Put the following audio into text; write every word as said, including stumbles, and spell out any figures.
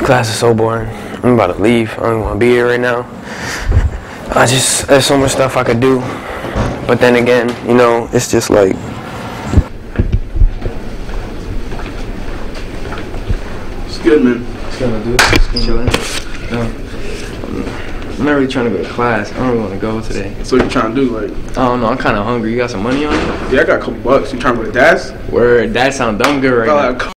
class is so boring. I'm about to leave. I don't want to be here right now. I just, there's so much stuff I could do. But then again, you know, it's just like, it's good, man. it's gonna do it. Chilling. No. I'm not really trying to go to class. I don't really want to go today. So what you trying to do? Like, I don't know. I'm kind of hungry. You got some money on you? Yeah, I got a couple bucks. You trying to go to Dad's? Word. That sound dumb good right now.